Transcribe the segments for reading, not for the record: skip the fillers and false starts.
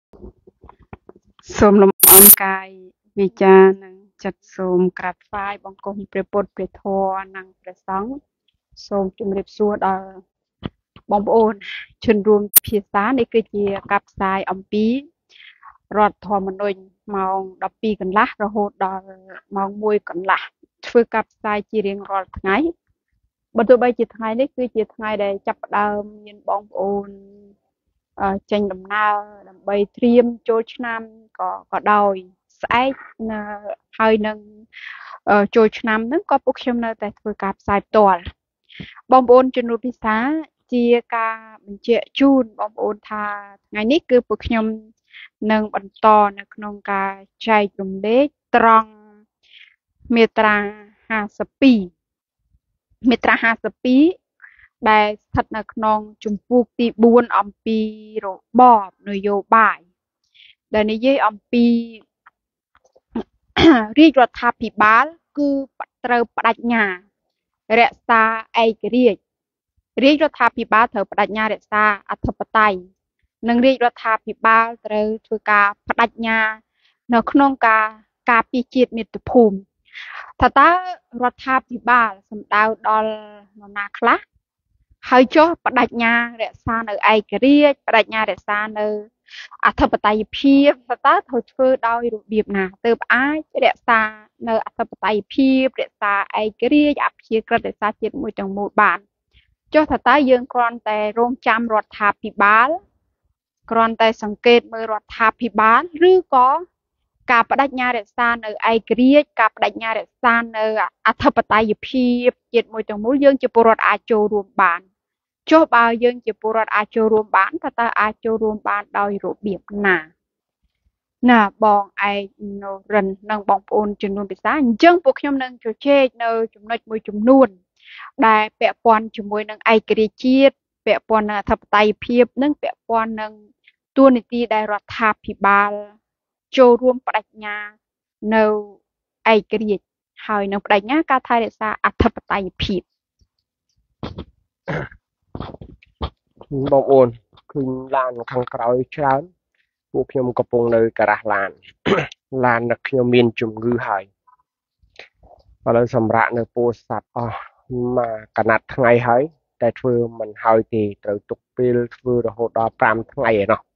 សូមលំអរកាយវាចានិងចិត្តសូមក្រាបថ្វាយបង្គំព្រះពុទ្ធព្រះធម៌និងព្រះសង្ឃសូមជម្រាបសួរដល់បងប្អូនជនរួមភាសានេះគឺជាការផ្សាយអំពីរដ្ឋធម្មនុញ្ញម៉ោង12កន្លះរហូតដល់ម៉ោង1កន្លះធ្វើការផ្សាយជារៀងរាល់ថ្ងៃបើទោះបីជាថ្ងៃនេះគឺជាថ្ងៃដែលចាប់ផ្ដើមមានបងប្អូនចេញដំណើរដើម្បីត្រៀមចូលឆ្នាំក៏ដោយស្អែកហើយនឹងចូលឆ្នាំហ្នឹងក៏ពួកខ្ញុំនៅតែធ្វើការផ្សាយផ្ទាល់បងប្អូនជំនួបភាសាជាការបញ្ជាក់ជូនបងប្អូនថាថ្ងៃនេះគឺពួកខ្ញុំនឹងបន្តនៅក្នុងការចែករំលែកត្រង់មាត្រា52មាត្រា52ដែលស្ថិតនៅក្នុងជំពូកទី4អំពីរបបនយោបាយដែលនិយាយអំពីរាជរដ្ឋាភិបាលគឺត្រូវបដិញ្ញារក្សាឯករាជ្យរាជរដ្ឋាភិបាលត្រូវបដិញ្ញារក្សាអធិបតេយ្យនិងរាជរដ្ឋាភិបាលត្រូវធ្វើការបដិញ្ញានៅក្នុងការពារជាតិមាតុភូមិថាតើរដ្ឋាភិបាលសំដៅដល់នរណាខ្លះហើយចុះបដិញ្ញារក្សានៅឯករាជ្យបដិញ្ញារក្សានៅអធិបតេយ្យភាពតើត្រូវធ្វើដោយរបៀបណាទើបអាចរក្សានៅអធិបតេយ្យភាពរក្សាឯករាជ្យអព្យាក្រឹតរក្សាជាតិមួយទាំងមូលបានចុះថាតើយើងគ្រាន់តែរងចាំរដ្ឋាភិបាលគ្រាន់តែសង្កេតមើលរដ្ឋាភិបាលឬក៏ការបដិញ្ញារក្សានៅឯករាជ្យការបដិញ្ញារក្សានៅអធិបតេយ្យភាពជាតិមួយទាំងមូលយើងជាពលរដ្ឋអាចចូលរួមបានចុះបើយើងជាពលរដ្ឋអាចចូលរួមបានតើអាចចូលរួមបានដោយរបៀបណាបងឯកនៅរិននិងបងប្អូនចំនួនភាសាអញ្ចឹងពួកខ្ញុំនឹងជជែកនៅចំណុចមួយចំនួនដែលពាក់ព័ន្ធជាមួយនឹងឯករាជ្យជាតិពាក់ព័ន្ធនឹងអធិបតេយ្យភាពនិងពាក់ព័ន្ធនឹងតួនាទីដែលរដ្ឋាភិបាលចូលរួមបដិញ្ញានៅឯករាជ្យហើយនឹងបដិញ្ញាការថែរក្សាអធិបតេយ្យភាពបងប្អូនឃើញឡានខាងក្រោយច្រើនពួកខ្ញុំកំពុងនៅការ៉ាស់ឡានឡានអ្នកខ្ញុំមានជំងឺហើយឥឡូវសម្រាប់នៅពោធិ៍សាត់អស់មកកណាត់ថ្ងៃហើយតែធ្វើមិនហើយទេត្រូវទុកពេលធ្វើរហូតដល់5ថ្ងៃឯណោះ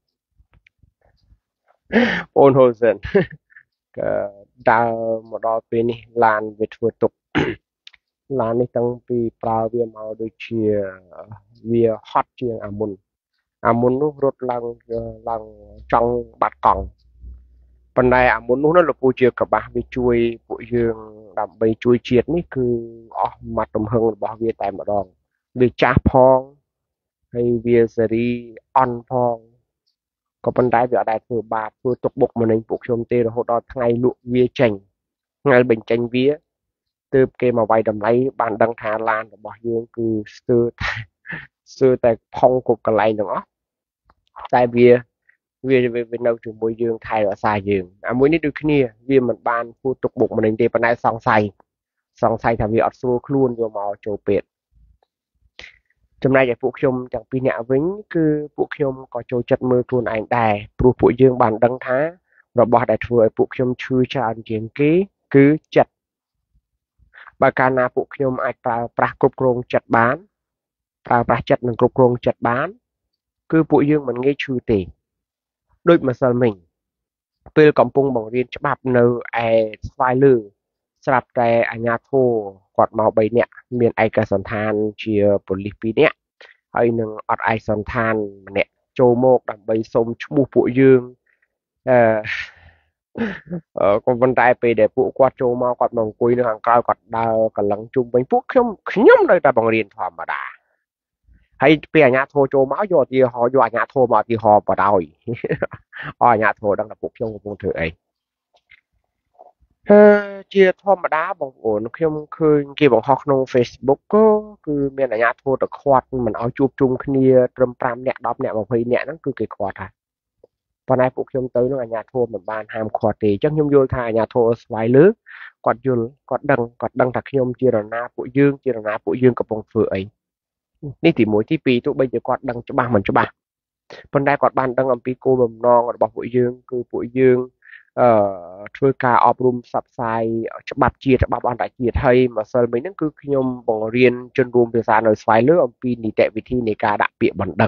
អូនហូសិនក៏ដើរមកដល់ពេលនេះឡានវាធ្វើទុកឡាននេះតាំងពីប្រើវាមកដូចជាវាហត់ជាងអាមុននោះរត់ឡើងចង់បាត់កង់ប៉ុន្តែអាមុននោះណាលោកពូជាកបាស់វាជួយពួកយើងដើម្បីជួយជាតិនេះគឺអស់មាត់ទំហឹងរបស់វាតែម្ដងវាចាស់ផងហើយវាសេរីអន់ផងក៏ប៉ុន្តែវាអត់ដែលធ្វើបាបធ្វើទុកបុកម្នេញពួកខ្ញុំទេរហូតដល់ថ្ងៃលក់វាចេញថ្ងៃបញ្ចេញវាទើបគេមកវាយតម្លៃបានដឹងថាឡានរបស់យើងគឺស្ទើរតែផុងគ្រប់កន្លែងទាំងអស់តែវានៅជាមួយយើងថែរក្សាយើងអាមួយនេះដូចគ្នាវាមិនបានធ្វើទុកបុកម្នេញទេប៉ុន្តែសង្ស័យថាវាអត់ស្រួលខ្លួនយកមកចូលពេទ្យចំណែកឯពួកខ្ញុំទាំងពីរនាក់វិញគឺពួកខ្ញុំក៏ចូលចិត្តមើលខ្លួនឯងដែរព្រោះពួកយើងបានដឹងថារបស់ដែលធ្វើឲ្យពួកខ្ញុំឈឺច្រើនជាងគេគឺចិត្តបើកាលណាពួកខ្ញុំអាចប្រើប្រាស់គ្រប់គ្រងចិត្តបានប្រើប្រាស់ចិត្តនិងគ្រប់គ្រងចិត្តបានគឺពួកយើងមិនងាយឈឺទេដូចម្សិលមិញពេលកំពុងបង្រៀនច្បាប់នៅឯស្វាយលើស្រាប់តែអាជ្ញាធរគាត់មក3នាក់មានឯកសណ្ឋានជាប៉ូលីស2នាក់ហើយនឹងអត់ឯកសណ្ឋានម្នាក់ចូលមកដើម្បីសុំឈ្មោះពួកយើងក៏ប៉ុន្តែពេលដែលពួកគាត់ចូលមកគាត់មកអង្គុយនៅខាងក្រៅគាត់ដើរកលឹងជុំវិញពួកខ្ញុំនៅតែបង្រៀនធម្មតាហើយពេលអាជ្ញាធរចូលមកយកឧទាហរណ៍យកអាជ្ញាធរមកឧទាហរណ៍បដ ாய் អាជ្ញាធរដឹងថាពួកខ្ញុំកំពុងធ្វើអីជាធម្មតាបងប្អូនខ្ញុំឃើញគេបង្ហោះក្នុង Facebook គឺមានអាជ្ញាធរទៅខាត់មិនឲ្យជួបជុំគ្នាត្រឹម5នាក់10នាក់20នាក់ហ្នឹងគឺគេខាត់ហើយប៉ុន្តែពួកខ្ញុំទៅនឹងអាជ្ញាធរមិនបានហាមឃាត់ទេអញ្ចឹងខ្ញុំយល់ថាអាជ្ញាធរស្វ័យលើគាត់យល់គាត់ដឹងថាខ្ញុំជារណាពួកយើងកំពុងធ្វើអីនេះទី1ទី2ទោះបីជាគាត់ដឹងច្បាស់មិនច្បាស់ប៉ុន្តែគាត់បានដឹងអំពីគោលបំណងរបស់ពួកយើងគឺពួកយើងធ្វើការអប់រំផ្សព្វផ្សាយច្បាប់ជាតិច្បាប់អន្តរជាតិហើយម្សិលមិញហ្នឹងគឺខ្ញុំបង្រៀនជនរួមភាសានៅស្វ័យលើអំពីនីតិវិធីនៃការដាក់ពាក្យបណ្ដឹង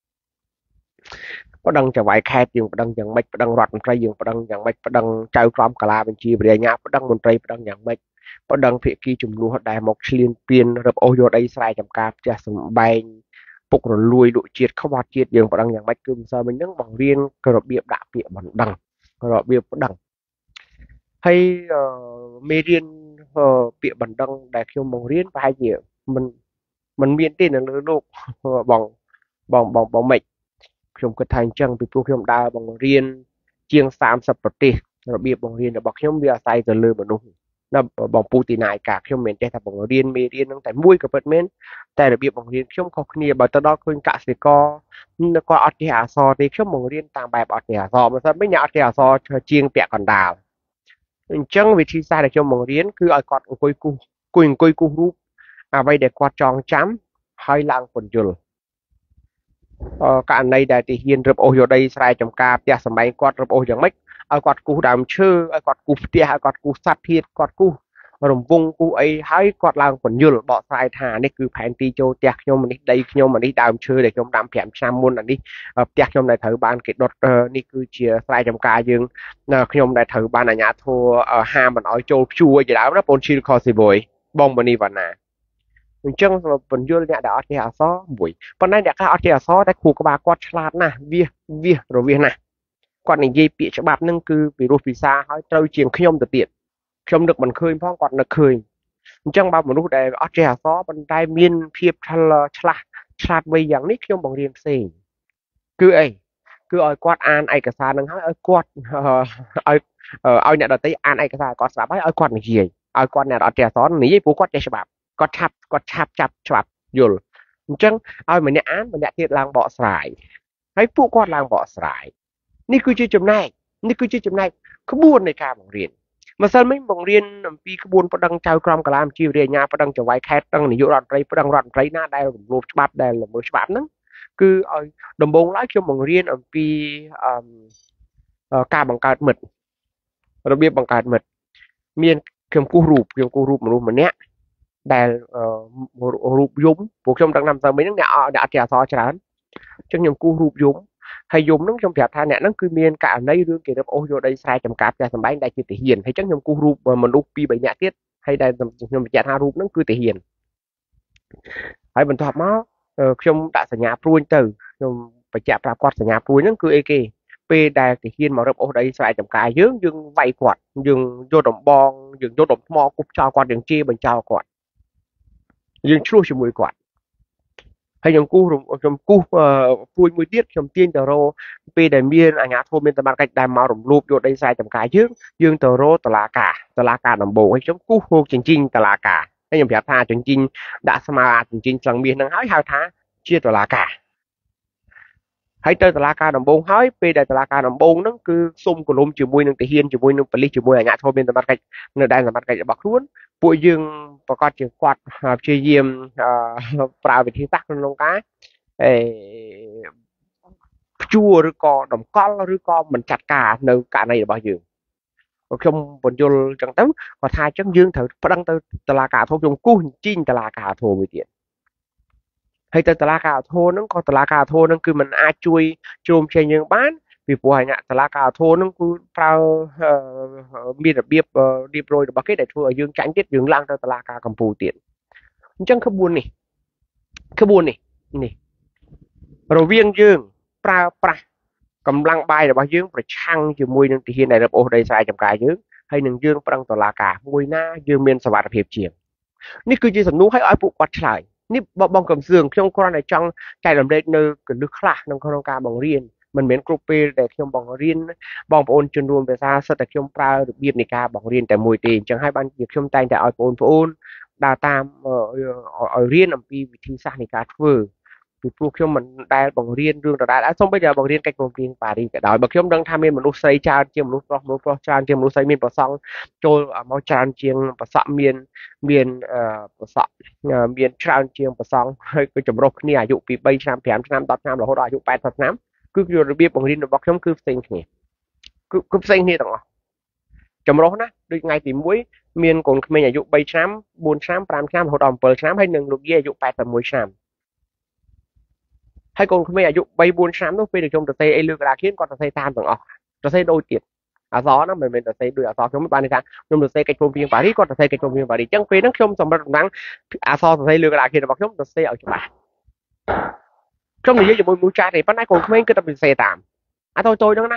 ប្តឹងចៅហ្វាយខេត្តយើងប្តឹងយ៉ាងម៉េចប្តឹងរដ្ឋមន្ត្រីយើងប្តឹងយ៉ាងម៉េចប្តឹងចៅក្រមកាលាបញ្ជាវិរិញ្ញាប្តឹងមន្ត្រីប្តឹងយ៉ាងម៉េចប្តឹងភាគីចំនួនដែលមកឈ្លានពានរឹបអូសយកដីស្រែចម្ការផ្ទះសម្បែងពុករលួយលក់ជាតិខ្វះជាតិយើងប្តឹងយ៉ាងម៉េចគឺម្សិលមិញហ្នឹងបង្រៀនរបៀបដាក់ពាក្យបណ្ដឹងរបៀបប្តឹងហើយមេរៀនពាក្យបណ្ដឹងដែលខ្ញុំបង្រៀនប្រហែលជាមិនមានទេនៅលើលោកបងម៉េចខ្ញុំគិតថាអញ្ចឹងពីព្រោះខ្ញុំដើរបង្រៀនជាង30ប្រទេសរបៀបបង្រៀនរបស់ខ្ញុំវាអាស្រ័យទៅលើមនុស្សណាបងពូទីណាយការខ្ញុំមិនចេះថាបង្រៀនមេរៀនហ្នឹងតែមួយក៏ពិតមែនតែរបៀបបង្រៀនខ្ញុំខុសគ្នាបើទៅដល់ឃើញកសិករគាត់អត់ចេះអក្សរទេខ្ញុំបង្រៀនតាមបែបអត់ចេះអក្សរមិនស្អីមិញអ្នកអត់ចេះអក្សរជាងពាក់កណ្ដាលអញ្ចឹងវិធីសាស្ត្រដែលខ្ញុំបង្រៀនគឺឲ្យគាត់អង្គុយគូសរូបអ្វីដែលគាត់ចងចាំហើយឡើងពន្យល់ករណីដែលទីហ៊ានរឹបអូសយកដីស្រែចម្ការផ្ទះសម្បែងគាត់រឹបអូសយ៉ាងម៉េចឲ្យគាត់គូសដើមឈើឲ្យគាត់គូសផ្ទះឲ្យគាត់គូសសត្វធាតុគាត់គូសរង្វង់គូសអីហើយគាត់ឡើងពន្យល់បកស្រាយថានេះគឺផែនទីចូលផ្ទះខ្ញុំនេះដីខ្ញុំនេះដើមឈើដែលខ្ញុំដាំ5ឆ្នាំមុនអានេះផ្ទះខ្ញុំដែលត្រូវបានគេដុតនេះគឺជាស្រែចម្ការយើងខ្ញុំដែលត្រូវបានអាជ្ញាធរហាមមិនឲ្យចូលភ្ជួរជាដើមណាបងឈីលខស៊ីបុយបងមនីវណ្ណាអញ្ចឹងពន្យល់អ្នកដែលអត់ចេះអក្សរមួយប៉ុន្តែអ្នកខ្លះអត់ចេះអក្សរតែគ្រូក្បាលគាត់ឆ្លាតណាស់វារវាសណាស់គាត់និយាយពាក្យច្បាប់ហ្នឹងគឺពីរោះពិសាហើយត្រូវជាងខ្ញុំទៅទៀតខ្ញុំនឹកមិនឃើញផងគាត់នឹកឃើញអញ្ចឹងបើមនុស្សដែលអត់ចេះអក្សរប៉ុន្តែមានភាពឆ្លាតវៃយ៉ាងនេះខ្ញុំបង្រៀនផ្សេងគឺអីគឺឲ្យគាត់អានឯកសារហ្នឹងហើយឲ្យគាត់ឲ្យអ្នកដទៃអានឯកសារគាត់ស្ដាប់ហើយឲ្យគាត់និយាយឲ្យគាត់អ្នកអត់ចេះអក្សរនិយាយព្រោះគាត់ចេះច្បាប់គាត់ឆាប់ចាប់ច្បាប់យល់អញ្ចឹងឲ្យម្នាក់អានម្នាក់ទៀតឡើងបកស្រាយហើយពួកគាត់ឡើងបកស្រាយនេះគឺជាចំណែកក្បួននៃការបង្រៀនម្សិលមិញបង្រៀនអំពីក្បួនប្តឹងចៅក្រមកាលាបញ្ជាវិរិញ្ញាប្តឹងចៅហ្វាយខេត្តប្តឹងនាយករដ្ឋមន្ត្រីប្តឹងរដ្ឋមន្ត្រីណាដែលរំលោភច្បាប់ដែលល្មើសច្បាប់ហ្នឹងគឺឲ្យដំបូងឡើយខ្ញុំបង្រៀនអំពីការបង្កើតមិត្តរបៀបបង្កើតមិត្តមានខ្ញុំគូសរូបមនុស្សម្នាក់ដែលរូបយំពួកខ្ញុំដឹងថាម្សិលមិញហ្នឹងអ្នកអត់ចេះអក្សរច្រើនអញ្ចឹងខ្ញុំគូសរូបយំហើយយំហ្នឹងខ្ញុំប្រាប់ថាអ្នកហ្នឹងគឺមានករណីរឿងគេរឹបអូសយកដីស្រែចម្ការផ្ទះសម្បែងដែលជាទាហានហើយអញ្ចឹងខ្ញុំគូសរូបមនុស្ស2 3នាក់ទៀតហើយដែលខ្ញុំបញ្ជាក់ថារូបហ្នឹងគឺទាហានហើយបន្ទាប់មកខ្ញុំដាក់សញ្ញាព្រួញទៅខ្ញុំបញ្ជាក់ប្រាប់គាត់សញ្ញាព្រួញហ្នឹងគឺអីគេពេលដែលទាហានមករឹបអូសដីស្រែចម្ការយើងវាយគាត់យើងយកដំបងយើងយកដុំថ្មគប់ចោលគាត់យើងជេរបញ្ចោលគាត់យើងឆ្លោះជាមួយគាត់ហើយខ្ញុំគូសព្រួយមួយទៀតខ្ញុំទាញទៅរកពេលដែលមានអាជ្ញាធរមានសមត្ថកិច្ចដែលមករំលោភយកដីស្រែចម្ការយើងទៅរកតុលាការដំបូងហើយខ្ញុំគូសរកជញ្ជីងតុលាការហើយខ្ញុំប្រាប់ថាជញ្ជីងដាក់ស្មើជញ្ជីងឆ្លងមាសហ្នឹងហើយហៅថាជាតុលាការហើយទៅតុលាការដំបូងហើយពេលដែលតុលាការដំបូងហ្នឹងគឺសុំគលំជាមួយនឹងទាហានជាមួយនឹងប៉ូលីសជាមួយអាជ្ញាធរមានសមត្ថកិច្ចនៅដែនសមត្ថកិច្ចរបស់ខ្លួនពួកយើងប្រកាសជាគាត់ព្យាយាមប្រើវិធីសាស្ត្រក្នុងការព្យួរឬក៏តម្កល់ឬក៏មិនចាត់ការនៅករណីរបស់យើងខ្ញុំបញ្យល់អញ្ចឹងទៅគាត់ថាអញ្ចឹងយើងត្រូវប្តឹងទៅតុលាការធំខ្ញុំគូសជីងតុលាការធំមួយទៀតហើយទៅតុលាការធំហ្នឹងក៏តុលាការធំហ្នឹងគឺมันអាចជួយជ្រោមជ្រែងយើងបានពីព្រោះអាជ្ញាតុលាការធំហ្នឹងគឺប្រើមានរបៀបរៀបរយរបស់គេដែលធ្វើឲ្យយើងចាញ់ទៀតយើងឡើងទៅតុលាការកំពូលទៀតអញ្ចឹងក្បួននេះរវាងយើងប្រើប្រាស់កម្លាំងបាយរបស់យើងប្រឆាំងជាមួយនឹងទាហានដែលរឹបអូសដីស្រែចម្ការយើងហើយនឹងយើងប្រឹងតុលាការមួយណាយើងមានសុវត្ថិភាពជាងនេះគឺជាសំណួរឲ្យពួកគាត់ឆ្លើយនេះបងកំសឿងខ្ញុំគ្រាន់តែចង់ចែករំលែកនៅកលឹះខ្លះក្នុងការបង្រៀនមិនមែនគ្រប់ពេលដែលខ្ញុំបង្រៀនបងប្អូនជនរួមភាសាសិតតែខ្ញុំប្រើរបៀបនៃការបង្រៀនតែមួយទេអញ្ចឹងហើយបានជាខ្ញុំតែងតែឲ្យបងប្អូនដើរតាមឲ្យរៀនអំពីវិធីសាស្ត្រនៃការធ្វើពីព្រោះខ្ញុំមិនដែលបង្រៀនរឿងដដែលសូម្បីតែបង្រៀនកិច្ចព្រមព្រៀងប៉ារីសក៏ដោយបើខ្ញុំដឹងថាមានមនុស្សស្រីច្រើនជាងមនុស្សប្រុសច្រើនជាងមនុស្សស្រីមានប្រសង់ចូលមកច្រើនជាងប្រសក់មានប្រសក់មានច្រើនជាងប្រសង់ហើយគឺចម្រុះគ្នាអាយុពី3ឆ្នាំ5ឆ្នាំ10ឆ្នាំរហូតដល់អាយុ80ឆ្នាំ cứ rồi biết bằng riêng nó bọc nhóm cứ sinh nhỉ cứ sinh như tao trong đó naដូចថ្ងៃទី1មានកូនក្មេងអាយុ3ឆ្នាំ4ឆ្នាំ5ឆ្នាំរហូតដល់7ឆ្នាំហើយនឹងលោកយាយអាយុ81ឆ្នាំហើយកូនក្មេងអាយុ3 4ឆ្នាំនោះពេលដែលខ្ញុំទៅសេអីលើកระดาษខៀនគាត់ទៅសេតាមទាំងអស់ទៅសេដូចទៀតអសហ្នឹងមិនមែនទៅសេដូចអសខ្ញុំបានន័យថាខ្ញុំទៅសេកិច្ចព្រមព្រៀងប៉ារីគាត់ទៅសេកិច្ចព្រមព្រៀងប៉ារីអញ្ចឹងពេលហ្នឹងខ្ញុំសម្រិតតំណែងអសទៅសេលើកระดาษខៀនរបស់ខ្ញុំទៅសេឲ្យច្បាស់ខ្ញុំនិយាយជាមួយមនុស្សចាស់ទេប៉ុន្តែកូនក្មេងគឺតែទៅសេតាមអាតូចៗហ្នឹងណា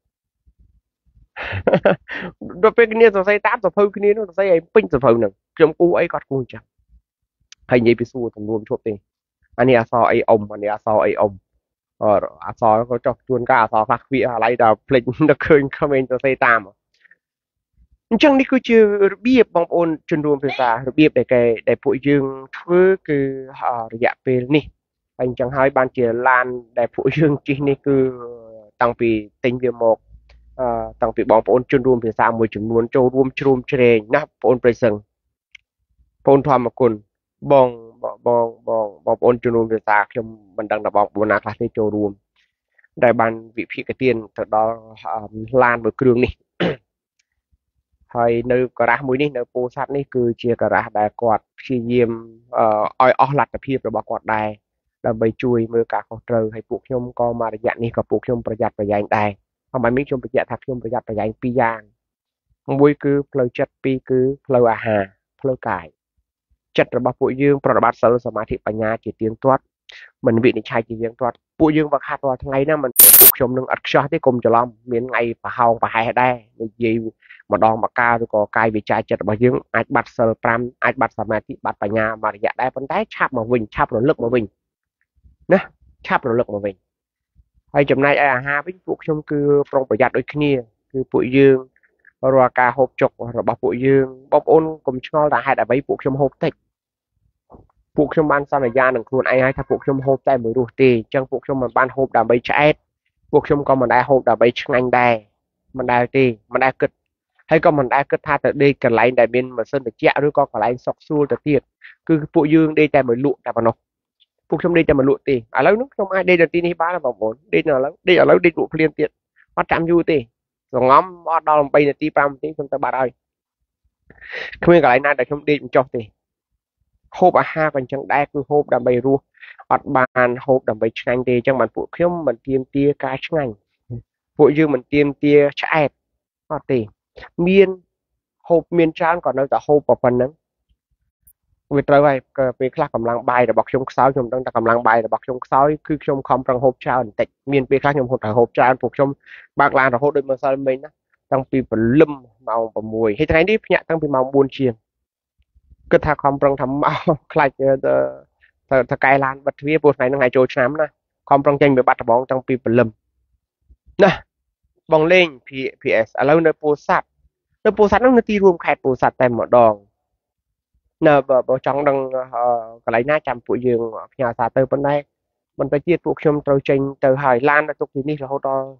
ដល់ពេលគ្នាសរសេរតាមសភៅគ្នានោះសរសេរឲ្យពេញសភៅហ្នឹងខ្ញុំគូអីគាត់គូអញ្ចឹងហើយនិយាយពីសួរចំនួនឈប់ទេអានេះអសអីអ៊ំអានេះអសអីអ៊ំអសក៏ចោះជួនកាលអសខ្លះខ្វៀអាឡៃដល់ភ្លេចទៅឃើញក្មេងសរសេរតាមអញ្ចឹងនេះគឺជារបៀបបងប្អូនជនរួមភាសារបៀបដែលពួកយើងធ្វើគឺរយៈពេលនេះហើយអញ្ចឹងហើយបានជាឡានដែលពួកយើងជិះនេះគឺតាំងពីទិញវាមកតាំងពីបងប្អូនជនរួមភាសាមួយចំនួនចូលរួមជ្រុំជ្រែងណាបងប្អូនប្រិយសឹងបងធម្មគុណបងប្អូនជនរួមភាសាខ្ញុំមិនដឹងថាបងប្អូនណាខ្លះទេចូលរួមដែលបានវិភាគទានទៅដល់ឡានមួយគ្រឿងនេះហើយនៅការ៉ាសមួយនេះនៅពោធិ៍សាត់នេះគឺជាការ៉ាសដែលគាត់ព្យាយាមឲ្យអស់លទ្ធភាពរបស់គាត់ដែរដើម្បីជួយមើលការខុសត្រូវហើយពួកខ្ញុំក៏មករយៈនេះក៏ពួកខ្ញុំប្រយ័ត្នប្រយែងដែរហើយមិនខ្ញុំបញ្ជាក់ថាខ្ញុំប្រយ័ត្នប្រយែងពីរយ៉ាងមួយគឺផ្លូវចិត្តពីរគឺផ្លូវអាហារផ្លូវកាយចិត្តរបស់ពួកយើងប្រតិបត្តិសិលសមាធិបញ្ញាជាទៀងទាត់មិនវិនិច្ឆ័យជាទៀងទាត់ពួកយើងវឹកហាត់រាល់ថ្ងៃហ្នឹងមិនខ្ញុំនឹងអត់ខ្ចោះទេកុំច្រឡំមានថ្ងៃប្រហោងប្រហែសដែរនិយាយម្ដងមកកាលឬក៏កាយវិចារចិត្តរបស់យើងអាចបាត់សិល5អាចបាត់សមាធិបាត់បញ្ញាមករយៈដែរប៉ុន្តែឆាប់មកវិញឆាប់រលឹកមកវិញណាឆាប់រលឹកមកវិញហើយចំណែកឯអាហារវិញពួកខ្ញុំគឺប្រុងប្រយ័ត្នដូចគ្នាគឺពួកយើងរាល់ការហូបចុករបស់ពួកយើងបងប្អូនកុំឆ្ងល់ថាហេតុអ្វីពួកខ្ញុំហូបតិចពួកខ្ញុំបានសន្យានឹងខ្លួនឯងហើយថាពួកខ្ញុំហូបតែមួយរសទេអញ្ចឹងពួកខ្ញុំមិនបានហូបដើម្បីឆ្អែតពួកខ្ញុំក៏មិនដែលហូបដើម្បីឆ្ងាញ់ដែរមិនដែលទេមិនដែលគិតហើយក៏មិនដែលគិតថាទៅដេកកន្លែងដែលមានម៉ាស៊ីនត្រជាក់ឬក៏កន្លែងសុកស្រួលទៅទៀតគឺពួកយើងដេកតែមួយលក់តែប៉ុណ្ណោះពួកខ្ញុំដេកតែមួយលក់ទេឥឡូវនេះខ្ញុំអាចដេកនៅទីនេះបានបងប្អូនដេកឥឡូវដេកលក់ភ្លាមទៀតអត់ចាំយូរទេសងំអត់ដល់3នាទី5នាទីខ្ញុំទៅបាត់ហើយគ្មានកន្លែងណាដែលខ្ញុំដេកមិនចុះទេហូបអាហារក៏អញ្ចឹងដែរគឺហូបដើម្បីរស់អត់បានហូបដើម្បីឆ្ងាញ់ទេអញ្ចឹងបានពួកខ្ញុំមិនទាមទារការឆ្ងាញ់ពួកយើងមិនទាមទារឆ្អែតអត់ទេមានហូបមានច្រើនក៏នៅតែហូបប៉ុណ្ណឹងវាត្រូវហើយពេលខ្លះកម្លាំងបាយរបស់ខ្ញុំខ្សោយខ្ញុំដឹងតែកម្លាំងបាយរបស់ខ្ញុំខ្សោយគឺខ្ញុំខំប្រឹងហូបច្រើនបន្តិចមានពេលខ្លះខ្ញុំហូបច្រើនពួកខ្ញុំបើកឡានរហូតដូចមើលសិលមិញណាតាំងពីព្រលឹមម៉ោង6ហើយថ្ងៃនេះភ្ញាក់តាំងពីម៉ោង4ជាងគិតថាខំប្រឹងថាមកខ្លាចទៅកែឡានបិទទ្វារព្រោះថ្ងៃហ្នឹងថ្ងៃចូលឆ្នាំណាខំប្រឹងចេញពីបាត់ដំបងតាំងពីព្រលឹមណាបងលេង PS ឥឡូវនៅពោធិ៍សាត់ហ្នឹងនៅទីរួមខេត្តពោធិ៍សាត់តែម្ដងនៅបើចង់ដឹងកន្លែងណាចាំពួកយើងផ្ញើសារទៅប៉ុន្តែបន្តទៀតពួកខ្ញុំត្រូវចេញទៅហើយឡាននៅទុកទីនេះរហូតដល់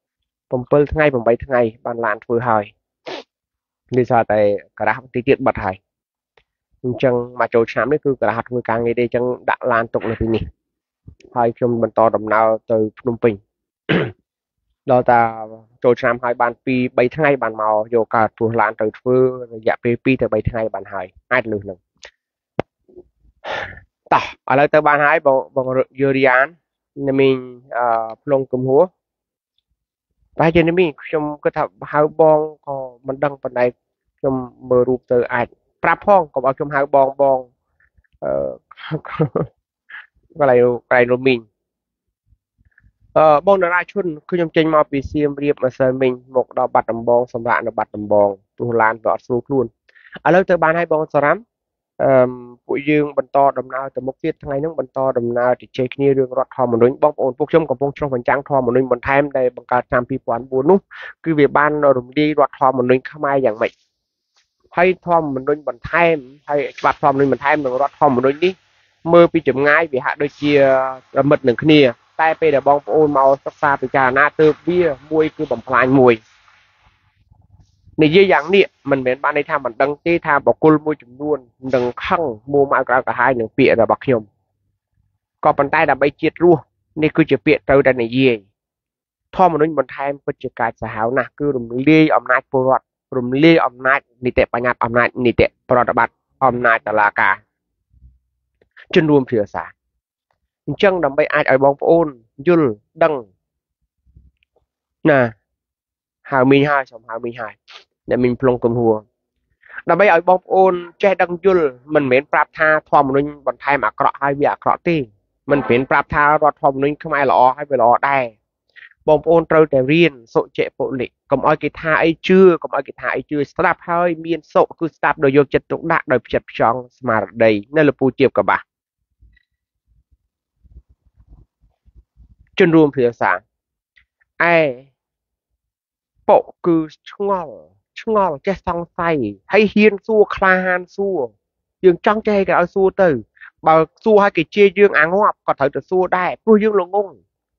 7ថ្ងៃ8ថ្ងៃបានឡានធ្វើហើយនេះសារតែការ៉ាស់ទីទៀតបាត់ហើយអញ្ចឹងមកចូលឆ្នាំនេះគឺការ៉ាស់ធ្វើការងារទេអញ្ចឹងដាក់ឡានទុកនៅទីនេះហើយខ្ញុំបន្តដំណើរទៅភ្នំពេញដល់តាចូលឆ្នាំហើយបាន2 3ថ្ងៃបានមកយកកើតព្រោះឡានទៅធ្វើរយៈពេល2ទៅ3ថ្ងៃបានហើយអាចលឺនឹងតោះឥឡូវទៅបានហើយបងយូរីយ៉ានមីងផ្លុងគំហួរតែជានេះខ្ញុំគិតថាហៅបងក៏មិនដឹងប៉ុន្តែខ្ញុំមើលរូបទៅអាចប្រាប់ផងកុំឲ្យខ្ញុំហៅបងកន្លែងរមីងបងតារាឈុនគឺខ្ញុំចេញមកពីសៀមរាបម្សិលមិញមកដល់បាត់ដំបងសម្រាប់នៅបាត់ដំបងព្រោះឡានវាអត់ស្រួលខ្លួនឥឡូវទៅបានហើយបងសារ៉ាំពួកយើងបន្តដំណើរទៅមុខទៀតថ្ងៃហ្នឹងបន្តដំណើរជជែកគ្នារឿងរដ្ឋធម្មនុញ្ញបងប្អូនពួកខ្ញុំកំពុងឆ្លុះបញ្ចាំងធម្មនុញ្ញបន្ថែមដែលបង្កើតឆ្នាំ2004នោះគឺវាបានរំលាយរដ្ឋធម្មនុញ្ញខ្មែរយ៉ាងម៉េចហើយធម្មនុញ្ញបន្ថែមហើយច្បាប់ធម្មនុញ្ញបន្ថែមនិងរដ្ឋធម្មនុញ្ញនេះមើលពីចម្ងាយវាហាក់ដូចជារមិតនឹងគ្នាតែពេលដែលបងប្អូនមកសិក្សាពិចារណាទើបវាមួយគឺបំផ្លាញមួយនិយាយយ៉ាងនេះមិនមែនបានន័យថាមិនដឹងទេថាបកគលមួយចំនួននឹងខឹងមួម៉ៅក្រៅកាហាយនឹងពាក្យរបស់ខ្ញុំក៏ប៉ុន្តែដើម្បីជាតិរស់នេះគឺជាពាក្យត្រូវតែនិយាយ thọ một mình thay bất chợt cái xã hội nè cứ rùng lia âm nát bồ rọt rùng lia âm nát nị tệปัญญาâm nát nị tệปฏิบัติâm nátตลาดกาจนรวมเพียสาจังดำไปอาจไอ้บองโอนยุลดังน่ะหามีhaiสมหามีhai để mình plong cầm hùa đâm bây ở bong ôn che đăng dul mình miễn prap tha thom ninh bọn thay mà cọ hai việc cọ ti mình miễn prap tha rọt thom ninh không ai lọ hay về lọ đây bong ôn trâuแต่ riêng sộ trệ bộ lị cầm oi cái tha ấy chưa cầm oi cái tha ấy chưa stap hơi miên sộ cứ stap đồ vô chật trụng đạn đồ chật chong mà đầy nên là pu chiệp cả bà chân ruộng phía sáng ai bộ cứ ngol che song say hay hiên xua klan xua dương trong che cái xua từ bà xua hai cái chia dương áng ngọc có thể được xua đây xua dương là ngung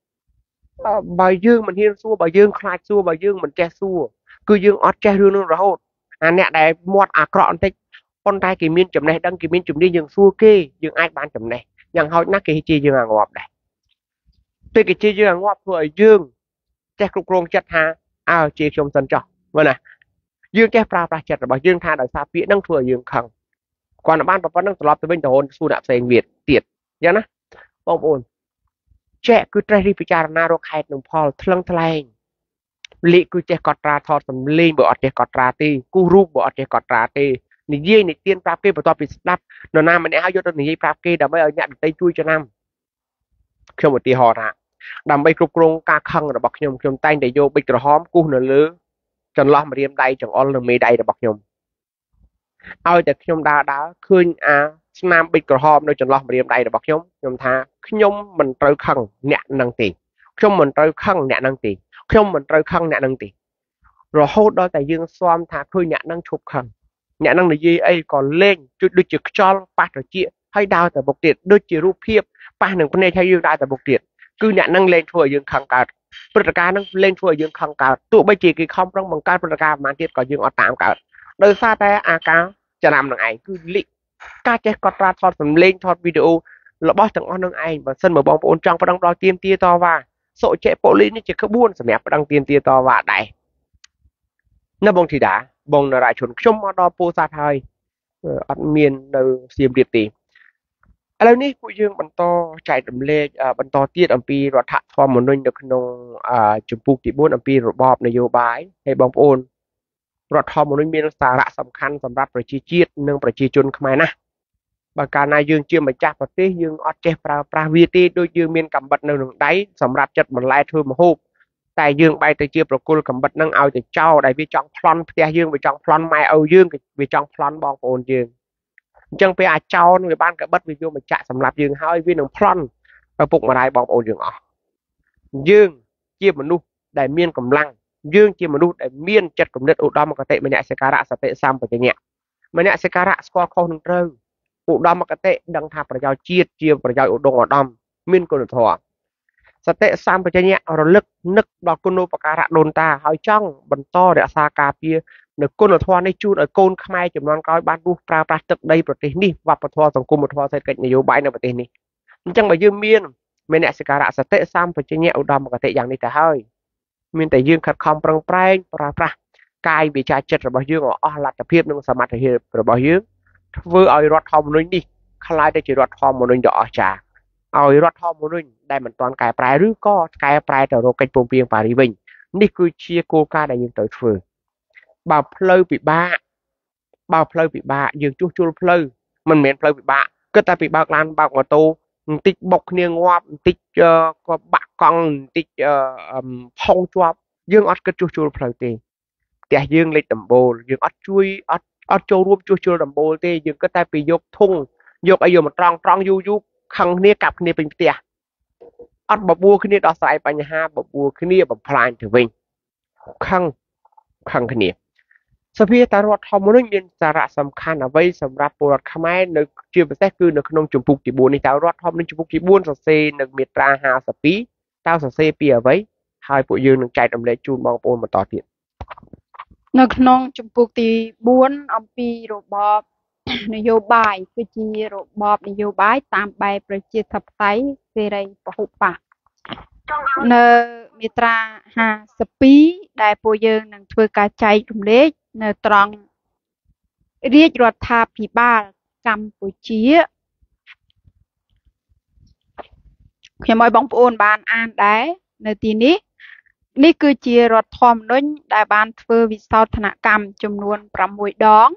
bà dương mình hiên xua bà dương khai xua bà dương mình che xua cứ dương ót che hương nó rồi anh nè đây một cọn tích con trai kỳ miên chấm này đăng kỳ miên chấm đi dương xua kê dương ai bán chấm này nhằng hỏi nát cái chia dương áng ngọc đây tuy cái chia dương áng ngọc rồi dương che cục rong chặt hà chia trong sân trọ vâng nè dương che pha chặt bảo dương tha đời xa phía năng thừa dương khẳng còn là ban và năng tập từ bên đầu hồn su đạp xây việt tiệt nhá nè bom ồn trẻ cứ trai đi phía cha na ro khai nông paul thlang thlang lị cứ trẻ cọt ra thọ tầm lên bộ trẻ cọt ra ti cu ru bộ trẻ cọt ra ti nị dê nị tiên pha kê bộ to bị đắp nó nam mình áo vô tôi nị dê pha kê đã mới ở nhận tay chui cho nam khi một tí họ ra đầm bay cục rong ca khăng rồi bọc nhom tay để vô bịch rồi hóm cu nửa lứa chọn lo mà riêng đây chọn on là mê đây là bọc nhom aoแต่ខ្ញុំដើរឃើញអាស្នាមបិចក្រហមនៅចន្លោះម្រាមដៃរបស់ខ្ញុំថាខ្ញុំមិនត្រូវខឹងអ្នកនឹងទេខ្ញុំមិនត្រូវខឹងអ្នកនឹងទេខ្ញុំមិនត្រូវខឹងអ្នកនឹងទេរហូតដល់តែយើងស្មថាឃើញអ្នកនឹងឈប់ខឹងអ្នកនឹងនិយាយអីក៏លេងជួយដូចជាខ្យល់ប៉ះត្រចៀកហើយដើរតែមុខទៀតដូចជារូបភាពប៉ះនឹងភ្នែកហើយយើងដើរតែមុខទៀតគឺអ្នកនឹងលេងធ្វើឲ្យយើងខឹងកើតព្រឹត្តិការណ៍នឹងលេងធ្វើឲ្យយើងខឹងកើតទោះបីជាគេខំប្រឹងបង្កើតព្រឹត្តិការណ៍ប៉ុន្មានទៀតក៏យើងអត់តាមកើតដោយសារតែអាការចំណាំនឹងឯងគឺលិការចេះកត់ត្រាថតសំឡេងថតវីដេអូរបស់ទាំងអស់នឹងឯងបើសិនមកបងប្អូនចង់ប្តឹងដល់ទៀមទាតវ៉ាសុចេប៉ូលីសនេះជាក្បួនសម្រាប់ប្តឹងទៀមទាតវ៉ាដែរនៅបងធីតាបងនរាជនខ្ញុំមកដល់ពោធិ៍សាត់ហើយអត់មាននៅសៀមរាបទេឥឡូវនេះពួកយើងបន្តចែករំលែកបន្តទៀតអំពីរដ្ឋធម្មនុញ្ញនៅក្នុងជំពូកទី4អំពីរបបនយោបាយហើយបងប្អូនរដ្ឋធម្មនុញ្ញមានសារៈសំខាន់សម្រាប់ប្រជាជាតិនិងប្រជាជនខ្មែរណាស់បើកាលណាយើងជាម្ចាស់ប្រទេសយើងអត់ចេះប្រើប្រាស់វាទេដូចយើងមានកំបិតនៅក្នុងដៃសម្រាប់ចិត្តបន្លែធ្វើម្ហូបតែយើងបែរទៅជាប្រគល់កំបិតនឹងឲ្យទៅចោលដែលវាចង់ប្លន់ផ្ទះយើងវាចង់ប្លន់ម៉ែឪយើងវាចង់ប្លន់បងប្អូនយើងអញ្ចឹងពេលអាចោលវាបានកំបិតវាយកមកចាក់សម្រាប់យើងហើយវានឹងប្លន់ឪពុកម្ដាយបងប្អូនយើងអស់យើងជាមនុស្សដែលមានកម្លាំងយើងជាមនុស្សដែលមានចិត្តគំនិតឧត្តមគតិមនសិការៈសតិសម្បជញ្ញៈមនសិការៈស្គាល់ខុសនឹងត្រូវឧត្តមគតិដឹងថាប្រយោជន៍ជាតិជាប្រយោជន៍ឧត្តមឧត្តមមានគុណធម៌សតិសម្បជញ្ញៈរលឹកនឹកដល់គុណូបការៈដូនតាហើយចង់បន្តរក្សាការពារនៅគុណធម៌នេះជូនឲ្យកូនខ្មែរចំនួនក្រោយបានរស់ប្រើប្រាស់ទឹកដីប្រទេសនេះវប្បធម៌សង្គមធម៌សេដ្ឋកិច្ចនយោបាយនៅប្រទេសនេះអញ្ចឹងបើយើងមានមនសិការៈសតិសម្បជញ្ញៈឧត្តមគតិយ៉ាងនេះទៅហើយមានតែយើងខិតខំប្រឹងប្រែងប្រើប្រាស់កាយវិជាចិត្តរបស់យើងឲ្យអស់លទ្ធភាពនិងសមត្ថភាពរបស់យើងធ្វើឲ្យរដ្ឋធម្មនុញ្ញនេះคล้ายទៅជារដ្ឋធម្មនុញ្ញដ៏អស្ចារ្យឲ្យរដ្ឋធម្មនុញ្ញដែលមិនទាន់កែប្រែឬក៏កែប្រែទៅរកកិច្ចព្រមព្រៀងប៉ារីសវិញនេះគឺជាគោលការណ៍ដែលយើងត្រូវធ្វើបើផ្លូវពិបាកយើងជួសជុលផ្លូវមិនមែនផ្លូវពិបាកគិតតែពីបើកឡានបើកម៉ូតូបន្តិចបុកគ្នាងាប់បន្តិចក៏បាក់កង់បន្តិចផុងជាប់យើងអត់គិតជួសជុលផ្លូវទេផ្ទះយើងលេខដំបូលយើងអត់ជួយអត់ចូលរួមជួសជុលដំបូលទេយើងគិតតែពីយកធុងយកអីយកមកត្រង់យូរខឹងគ្នាកាប់គ្នាពេញផ្ទះអត់បបួលគ្នាដោះស្រាយបញ្ហាបបួលគ្នាបំផ្លាញទៅវិញខឹងគ្នាសភាតារដ្ឋធម្មនុញ្ញមានសារៈសំខាន់អ្វីសម្រាប់ពលរដ្ឋខ្មែរនៅជាពិសេសគឺនៅក្នុងជំពូកទី4នេះតើរដ្ឋធម្មនុញ្ញជំពូកទី4សរសេរនៅមាត្រា52តើសរសេរពីអ្វីហើយពួកយើងនឹងចែករំលែកជូនបងប្អូនបន្តទៀតនៅក្នុងជំពូកទី4អំពីរបបនយោបាយគឺជារបបនយោបាយតាមបែបប្រជាធិបតេយ្យសេរីពហុបកនៅមេត្រា52ដែលពួកយើងនឹងធ្វើការចែករំលែកនៅត្រង់រាជរដ្ឋាភិបាលកម្ពុជាខ្ញុំឲ្យបងប្អូនបានអានដែរនៅទីនេះនេះគឺជារដ្ឋធម្មនុញ្ញដែលបានធ្វើវិសោធនកម្មចំនួន6ដង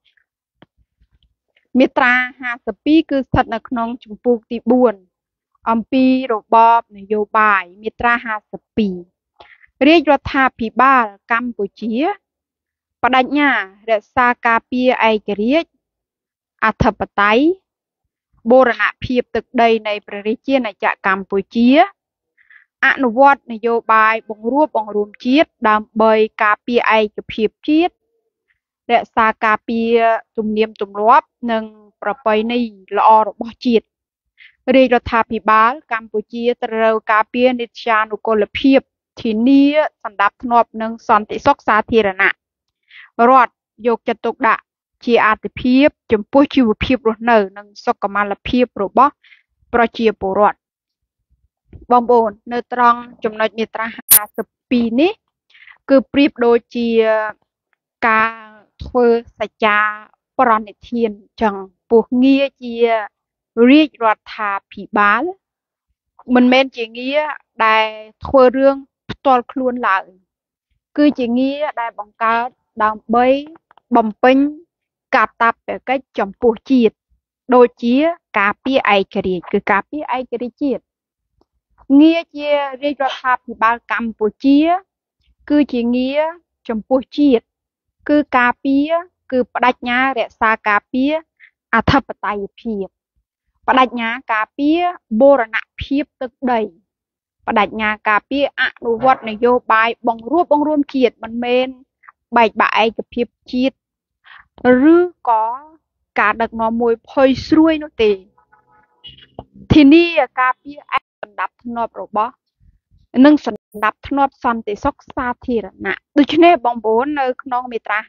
មាត្រា52គឺស្ថិតនៅក្នុងជំពូកទី4អំពីរបបនយោបាយមាត្រា52រាជរដ្ឋាភិបាលកម្ពុជាបដិញ្ញារក្សាការពារឯករាជ្យអធិបតេយ្យបូរណភាពទឹកដីនៃព្រះរាជាណាចក្រកម្ពុជាអនុវត្តនយោបាយបង្រួបបង្រួមជាតិដើម្បីការពារឯកភាពជាតិរក្សាការពារទំនៀមទម្លាប់និងប្រពៃណីល្អរបស់ជាតិរាជរដ្ឋាភិបាលកម្ពុជាត្រូវការពារនិត្យានុកូលភាពធានាសណ្ដាប់ធ្នាប់និងសន្តិសុខសាធារណៈរដ្ឋយកចិត្តទុកដាក់ជាអាទិភាពចំពោះជីវភាពរស់នៅនិងសុខុមាលភាពរបស់ប្រជាពលរដ្ឋបងប្អូននៅត្រង់ចំណុចមាត្រា52នេះគឺប្រៀបដូចជាការធ្វើសច្ចាប្រណិធានចឹងពោះងារជារាជរដ្ឋាភិបាលមិនមែនជាងារដែលធ្វើរឿងផ្ទាល់ខ្លួនឡើយគឺជាងារដែលបង្កើតដើម្បីបំពេញកាតព្វកិច្ចចំពោះជាតិដូចជាការពារឯករាជ្យគឺការពារឯករាជ្យជាតិងារជារាជរដ្ឋាភិបាលកម្ពុជាគឺជាងារចំពោះជាតិគឺការពារគឺបដិញ្ញារក្សាការពារអធិបតេយ្យភាពបដិញ្ញាការពារបូរណភាពទឹកដីបដិញ្ញាការពារអនុវត្តនយោបាយបង្រួបបង្រួមជាតិមិនមែនបែកបាក់ឯកភាពជាតិឬក៏ការដឹកនាំមួយផុយស្រួយនោះទេធានាការពារឯកសណ្ដាប់ធ្នាប់របស់និងសណ្ដាប់ធ្នាប់សន្តិសុខសាធារណៈដូច្នេះបងប្អូននៅក្នុងមាត្រា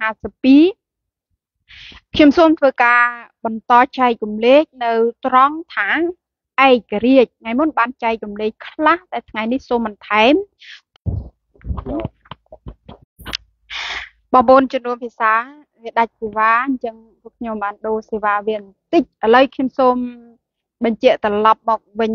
52ខ្ញុំសូមធ្វើការបន្តចែករំលែកនៅត្រង់ថាឯករាជ្យថ្ងៃមុនបានចែករំលែកខ្លះតែថ្ងៃនេះសូមបន្ថែមបងប្អូនចំនួនភាសាវាដាច់សេវាអញ្ចឹងពួកខ្ញុំបានដូរសេវាវាបន្តិចឥឡូវខ្ញុំសូមបញ្ជាក់ត្រឡប់មកវិញ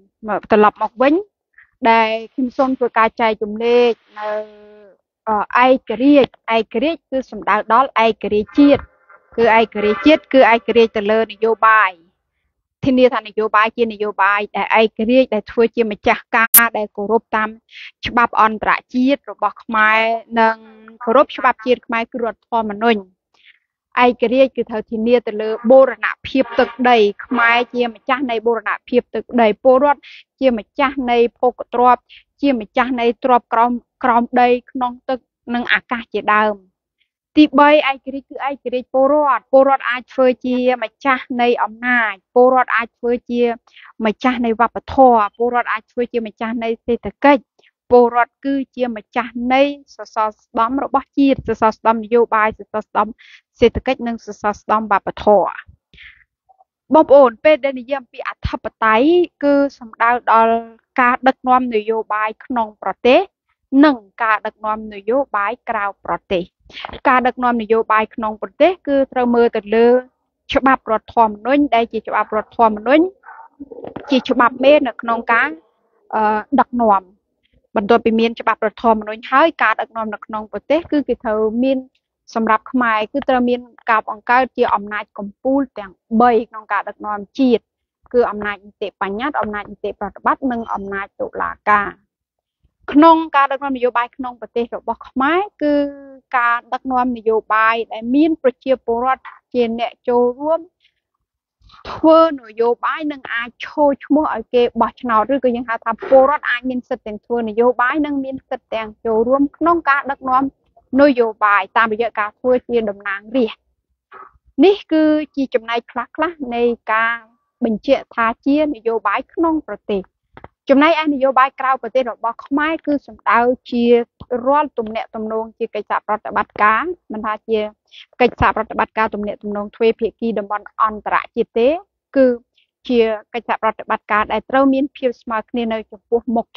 ដែលខ្ញុំសូមធ្វើការចែករំលែកនៅឯករាជ្យគឺសំដៅដល់ឯករាជ្យជាតិគឺឯករាជ្យជាតិគឺឯករាជ្យទៅលើនយោបាយធានាថានយោបាយជានយោបាយដែលឯករាជ្យដែលធ្វើជាម្ចាស់ការដែលគោរពតាមច្បាប់អន្តរជាតិរបស់ខ្មែរនិងគោរពច្បាប់ជាតិខ្មែរគឺរដ្ឋធម្មនុញ្ញឯករាជ្យគឺត្រូវធានាទៅលើបូរណភាពទឹកដីខ្មែរជាម្ចាស់នៃបូរណភាពទឹកដីពលរដ្ឋជាម្ចាស់នៃភោគទ្រព្យជាម្ចាស់នៃទ្រព្យក្រោមដីក្នុងទឹកនិងអាកាសជាដើមទី3ឯករាជ្យគឺឯករាជ្យពលរដ្ឋអាចធ្វើជាម្ចាស់នៃអំណាចពលរដ្ឋអាចធ្វើជាម្ចាស់នៃវប្បធម៌ពលរដ្ឋអាចធ្វើជាម្ចាស់នៃសេដ្ឋកិច្ចពលរដ្ឋគឺជាម្ចាស់នៃសសរស្តម្ភរបស់ជាតិសសរស្តម្ភនយោបាយសសរស្តម្ភសេដ្ឋកិច្ចនិងសសរស្តម្ភវប្បធម៌បងប្អូនពេលដែលនិយាយអំពីអធិបតេយ្យគឺសំដៅដល់ការដឹកនាំនយោបាយក្នុងប្រទេសនិងការដឹកនាំនយោបាយក្រៅប្រទេសការដឹកនាំនយោបាយក្នុងប្រទេសគឺត្រូវមើលទៅលើច្បាប់រដ្ឋធម្មនុញ្ញដែលជាច្បាប់រដ្ឋធម្មនុញ្ញជាច្បាប់មេនៅក្នុងការដឹកនាំបន្ទាប់ពីមានច្បាប់រដ្ឋធម្មនុញ្ញហើយការដឹកនាំនៅក្នុងប្រទេសគឺគេត្រូវមានសម្រាប់ខ្មែរគឺត្រូវមានការបង្កើតជាអំណាចកំពូលទាំង3ក្នុងការដឹកនាំជាតិគឺអំណាចនីតិបញ្ញត្តិអំណាចនីតិប្រតិបត្តិនិងអំណាចតុលាការក្នុងការដឹកនាំនយោបាយក្នុងប្រទេសរបស់ខ្មែរគឺការដឹកនាំនយោបាយដែលមានប្រជាពលរដ្ឋជាអ្នកចូលរួមធ្វើនយោបាយនឹងអាចឈរឈ្មោះឲ្យគេបោះឆ្នោតឬក៏យើងហៅថាពលរដ្ឋអាចមានសិទ្ធិទាំងធ្វើនយោបាយនិងមានសិទ្ធិទាំងចូលរួមក្នុងការដឹកនាំនយោបាយតាមរយៈការធ្វើជាតំណាងរាស្ត្រនេះគឺជាចំណែកខ្លះនៃការបញ្ជាក់ថាជានយោបាយក្នុងប្រទេសចំណែកឯនយោបាយក្រៅប្រទេសរបស់ខ្មែរគឺសំដៅជារាល់ទំនាក់ទំនងជាកិច្ចសហប្រតិបត្តិការមិនថាជាកិច្ចសហប្រតិបត្តិការទំនាក់ទំនងទ្វេភាគីតំបន់អន្តរជាតិទេគឺជាកិច្ចសហប្រតិបត្តិការដែលត្រូវមានភាពស្មើគ្នានៅចំពោះមុខច្បាប់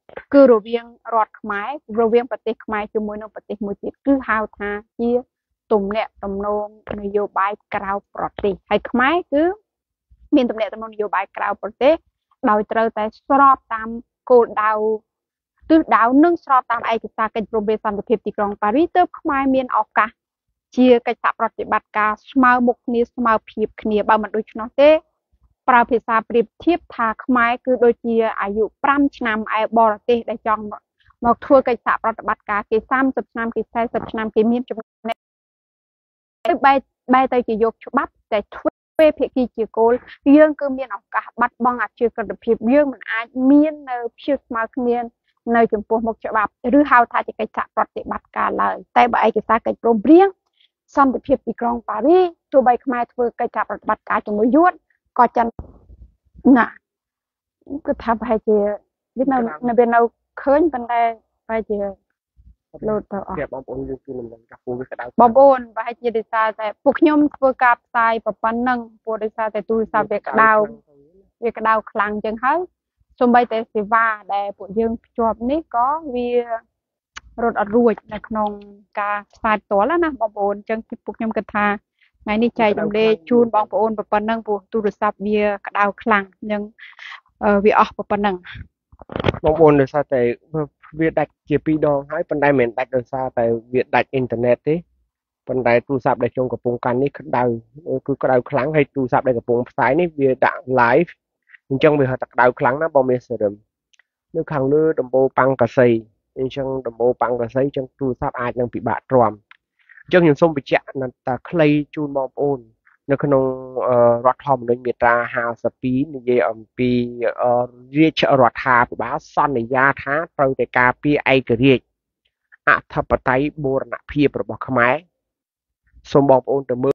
cứ rồi viên rọt khmái rồi viên bát tê khmái cho môi nông bát tê môi tiệt cứ hao tha chia tụm nẹt tụm nông nồi vô bài cào bọt tê hay khmái cứ miền tụm nẹt tụm nông vô bài cào bọt tê đòi trời tại sọp tam cô đào từ đào nâng sọp tam ai cái ta cái probe tam cái phép tì krong Paris tớp khmái miền ọc cả chia cái sạp rọt để bắt cá small mục nia small phép khnia bao mặt đôi nó tê ប្រើភាសាប្រៀបធៀបថាខ្មែរគឺដូចជាអាយុ5ឆ្នាំឯបរទេសដែលចង់មកធ្វើកិច្ចសហប្រតិបត្តិការគេ30ឆ្នាំគេ40ឆ្នាំគេមានចំណេះបែរទៅជាយកច្បាប់តែធ្វើភាគីជាគោលយើងគឺមានឱកាសបាត់បង់អាជីវកម្មភាពយើងមិនអាចមាននៅភាពស្មើគ្នានៅចំពោះមុខច្បាប់ឬហៅថាជាកិច្ចសហប្រតិបត្តិការឡើយតែបើឯកសារកិច្ចព្រមព្រៀងសន្តិភាពទីក្រុងប៉ារីសទោះបីខ្មែរធ្វើកិច្ចសហប្រតិបត្តិការជាមួយយួនក៏ចាំ nè cứ thà phải chị biết nào là bên nào khơi bên đây phải chị lột tao bom ôn dươngคือมันกับปูvới cái đau បងប្អូនប្រហែលជាដោយសារតែពួកខ្ញុំធ្វើការផ្សាយប្រព័ន្ធហ្នឹងព្រោះដោយសារតែទូរស័ព្ទវាក្តៅខ្លាំងចឹងហើយសូម្បីតែសេវាដែលពួកយើងភ្ជាប់នេះក៏វារត់អត់រួចនៅក្នុងការផ្សាយផ្ទាល់ណាបងប្អូនចឹងពួកខ្ញុំគិតថាថ្ងៃនេះចែករំលែកជូនបងប្អូនប្រព័ន្ធហ្នឹងព្រោះទូរស័ព្ទវាក្តៅខ្លាំងចឹងវាអស់ប្រព័ន្ធហ្នឹងបងប្អូនដោយសារតែវាដាច់ជា2ដងហើយប៉ុន្តែមិនដាច់ដោយសារតែវាដាច់អ៊ីនធឺណិតទេប៉ុន្តែទូរស័ព្ទដែលខ្ញុំកំពុងកាន់នេះក្តៅគឺក្តៅខ្លាំងហើយទូរស័ព្ទដែលកំពុងផ្សាយនេះវាដាក់ live អញ្ចឹងវាហៅថាក្តៅខ្លាំងណាស់បងមានសេរីនៅខាងលើដំបូលប៉ាំងកាសីអញ្ចឹងដំបូលប៉ាំងកាសីអញ្ចឹងទូរស័ព្ទអាចនឹងពិបាកទ្រាំអញ្ចឹងខ្ញុំសូមបញ្ជាក់ថាខ្លីជូនបងប្អូននៅក្នុងរដ្ឋធម្មនុញ្ញមាត្រា52និយាយអំពីរាជរដ្ឋាភិបាលសន្យាថាត្រូវតែការពារឯករាជ្យអធិបតេយ្យបូរណភាពរបស់ខ្មែរសូមបងប្អូនទៅមើល